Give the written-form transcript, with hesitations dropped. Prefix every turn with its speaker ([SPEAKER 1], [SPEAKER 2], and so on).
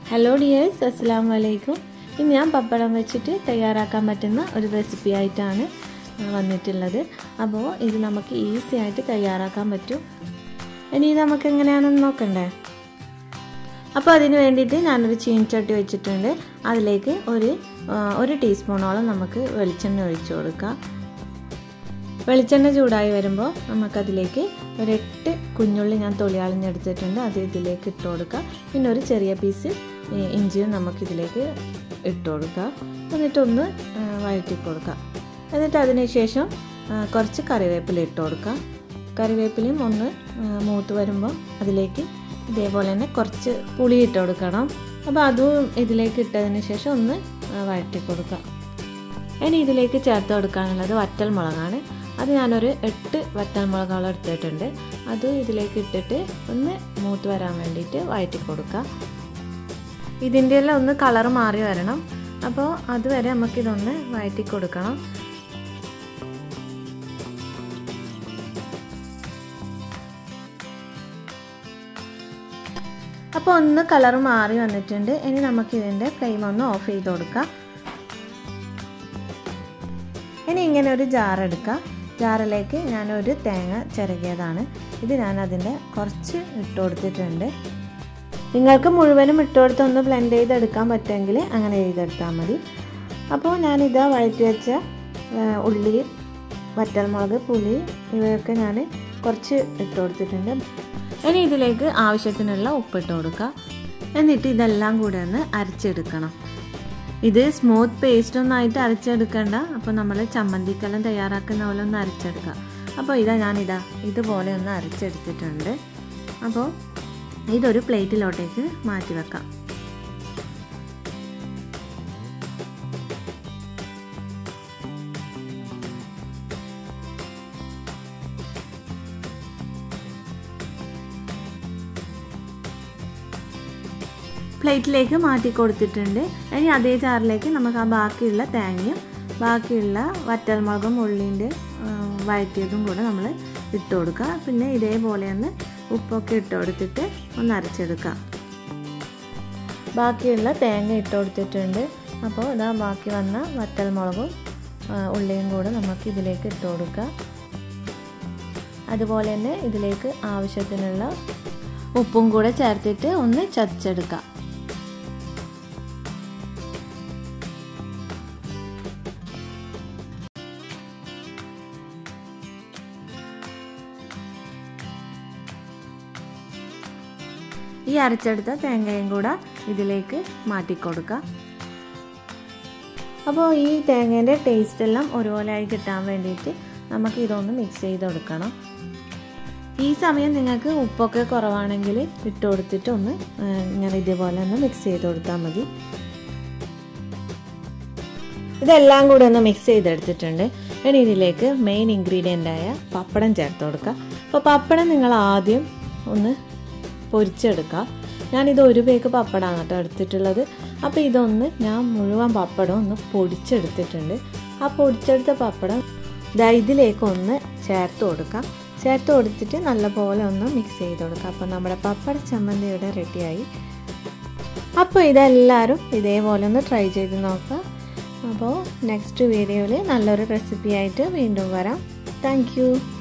[SPEAKER 1] Hello dears, അസ്സലാമു അലൈക്കും. ഇന്ന് ഞാൻ പപ്പടം വെച്ചിട്ട് തയ്യാറാക്കാൻ പറ്റുന്ന ഒരു റെസിപ്പി ആയിട്ടാണ് വന്നിട്ടുള്ളത്. അപ്പോൾ ഇത് നമുക്ക് ഈസി ആയിട്ട് തയ്യാറാക്കാൻ പറ്റും. ഇനി നമുക്ക് എങ്ങനെയാണെന്ന് നോക്കണ്ടേ? അപ്പോൾ അതിന് വേണ്ടിയിട്ട് ഞാനൊരു ചീനച്ചട്ടി വെച്ചിട്ടുണ്ട്. അതിലേക്ക് ഒരു ടീസ്പൂണോളം നമുക്ക് വെളിച്ചെണ്ണ ഒഴിച്ചു കൊടുക്കാം. വെളിച്ചെണ്ണ ചൂടായി വരുമ്പോൾ നമുക്കതിലേക്ക് ഒരു 8 കുഞ്ഞുള്ളി ഞാൻ തൊലി കളഞ്ഞെടുത്തിട്ടുണ്ട്. അത് ഇതിലേക്ക് ഇട്ട് കൊടുക്കുക. പിന്നെ ഒരു ചെറിയ പീസ് ഇഞ്ചിയും നമുക്കിതിലേക്ക് ഇട്ട് കൊടുക്കുക. എന്നിട്ടൊന്ന് വഴറ്റി കൊടുക്കുക. എന്നിട്ട് അതിന് ശേഷം കുറച്ച് കറിവേപ്പില ഇട്ട് കൊടുക്കുക. കറിവേപ്പിലയും ഒന്ന് മൂത്ത് വരുമ്പോൾ അതിലേക്ക് ഇതേപോലെ തന്നെ കുറച്ച് പുളി ഇട്ട് കൊടുക്കണം. അപ്പോൾ അതും ഇതിലേക്ക് ഇട്ടതിന് ശേഷം ഒന്ന് വഴറ്റി കൊടുക്കുക. ഇനി ഇതിലേക്ക് ചേർത്ത് കൊടുക്കാനുള്ളത് വറ്റൽ മുളകാണ്. അത് ഞാനൊരു 8 വറ്റൽ മുളകോളം എടുത്തിട്ടുണ്ട്. അത് ഇതിലേക്ക് ഇട്ടിട്ട് ഒന്ന് മൂത്ത് വരാൻ വേണ്ടിയിട്ട് വഴറ്റി കൊടുക്കുക. ഇതിൻ്റെ എല്ലാം ഒന്ന് കളർ മാറി വരണം. അപ്പോൾ അതുവരെ നമുക്കിതൊന്ന് വഴറ്റി കൊടുക്കണം. അപ്പോൾ ഒന്ന് കളർ മാറി വന്നിട്ടുണ്ട്. ഇനി നമുക്കിതിൻ്റെ ഫ്ലെയിം ഒന്ന് ഓഫ് ചെയ്ത് കൊടുക്കാം. ഇനി ഇങ്ങനെ ഒരു ജാർ എടുക്കുക. ജാറിലേക്ക് ഞാനൊരു തേങ്ങ ചിരകിയതാണ്. ഇത് ഞാൻ അതിൻ്റെ കുറച്ച് ഇട്ട് കൊടുത്തിട്ടുണ്ട്. നിങ്ങൾക്ക് മുഴുവനും ഇട്ട് കൊടുത്ത് ഒന്ന് ബ്ലെൻഡ് ചെയ്തെടുക്കാൻ പറ്റുമെങ്കിൽ അങ്ങനെ ചെയ്തെടുത്താൽ മതി. അപ്പോൾ ഞാനിതാ വഴറ്റി വെച്ച ഉള്ളി, വറ്റൽമുളക്, പുളി ഇവയൊക്കെ ഞാൻ കുറച്ച് ഇട്ട് കൊടുത്തിട്ടുണ്ട്. ഇനി ഇതിലേക്ക് ആവശ്യത്തിനുള്ള ഉപ്പിട്ട് കൊടുക്കുക. എന്നിട്ട് ഇതെല്ലാം കൂടെ ഒന്ന് അരച്ചെടുക്കണം. ഇത് സ്മൂത്ത് പേസ്റ്റ് ഒന്നായിട്ട് അരച്ചെടുക്കണ്ട. അപ്പോൾ നമ്മൾ ചമ്മന്തിക്കെല്ലാം തയ്യാറാക്കുന്ന പോലെ ഒന്ന് അരച്ചെടുക്കുക. അപ്പോൾ ഞാനിതാ ഇതുപോലെ ഒന്ന് അരച്ചെടുത്തിട്ടുണ്ട്. അപ്പോൾ ഇതൊരു പ്ലേറ്റിലോട്ടേക്ക് മാറ്റി വെക്കാം. പ്ലേറ്റിലേക്ക് മാറ്റി കൊടുത്തിട്ടുണ്ട്. ഇനി അതേ ജാറിലേക്ക് നമുക്ക് ആ ബാക്കിയുള്ള തേങ്ങയും ബാക്കിയുള്ള വറ്റൽമുളകും ഉള്ളിൻ്റെ വഴറ്റിയതും കൂടെ നമ്മൾ ഇട്ട് കൊടുക്കുക. പിന്നെ ഇതേപോലെ ഒന്ന് ഉപ്പൊക്കെ ഇട്ട് കൊടുത്തിട്ട് ഒന്ന് അരച്ചെടുക്കുക. ബാക്കിയുള്ള തേങ്ങ ഇട്ട് കൊടുത്തിട്ടുണ്ട്. അപ്പോൾ ഇതാ ബാക്കി വന്ന വറ്റൽമുളകും ഉള്ളിയും കൂടെ നമുക്ക് ഇതിലേക്ക് ഇട്ട് കൊടുക്കുക. അതുപോലെ തന്നെ ഇതിലേക്ക് ആവശ്യത്തിനുള്ള ഉപ്പും കൂടെ ചേർത്തിട്ട് ഒന്ന് ചതച്ചെടുക്കുക. ഈ അരച്ചെടുത്ത തേങ്ങയും കൂടെ ഇതിലേക്ക് മാറ്റിക്കൊടുക്കുക. അപ്പോൾ ഈ തേങ്ങേൻ്റെ ടേസ്റ്റ് എല്ലാം ഒരുപോലെ ആയി കിട്ടാൻ വേണ്ടിയിട്ട് നമുക്ക് ഇതൊന്ന് മിക്സ് ചെയ്ത് കൊടുക്കണം. ഈ സമയം നിങ്ങൾക്ക് ഉപ്പൊക്കെ കുറവാണെങ്കിൽ ഇട്ട് കൊടുത്തിട്ട് ഒന്ന് ഇങ്ങനെ ഇതേപോലെ ഒന്ന് മിക്സ് ചെയ്ത് കൊടുത്താൽ മതി. ഇതെല്ലാം കൂടെ ഒന്ന് മിക്സ് ചെയ്തെടുത്തിട്ടുണ്ട്. ഇനി ഇതിലേക്ക് മെയിൻ ഇൻഗ്രീഡിയൻ്റായ പപ്പടം ചേർത്ത് കൊടുക്കുക. അപ്പോൾ പപ്പടം നിങ്ങൾ ആദ്യം ഒന്ന് പൊരിച്ചെടുക്കുക. ഞാനിത് 1 പേക്ക് പപ്പടമാണ് കേട്ടോ എടുത്തിട്ടുള്ളത്. അപ്പോൾ ഇതൊന്ന് ഞാൻ മുഴുവൻ പപ്പടം ഒന്ന് പൊടിച്ചെടുത്തിട്ടുണ്ട്. ആ പൊടിച്ചെടുത്ത പപ്പടം ഇതിലേക്കൊന്ന് ചേർത്ത് കൊടുക്കുക. ചേർത്ത് കൊടുത്തിട്ട് നല്ലപോലെ ഒന്ന് മിക്സ് ചെയ്ത് കൊടുക്കുക. അപ്പോൾ നമ്മുടെ പപ്പട ചമ്മന്തി ഇവിടെ റെഡിയായി. അപ്പോൾ ഇതെല്ലാവരും ഇതേപോലെ ഒന്ന് ട്രൈ ചെയ്ത് നോക്കുക. അപ്പോൾ നെക്സ്റ്റ് വീഡിയോയിൽ നല്ലൊരു റെസിപ്പി ആയിട്ട് വീണ്ടും വരാം. Thank U.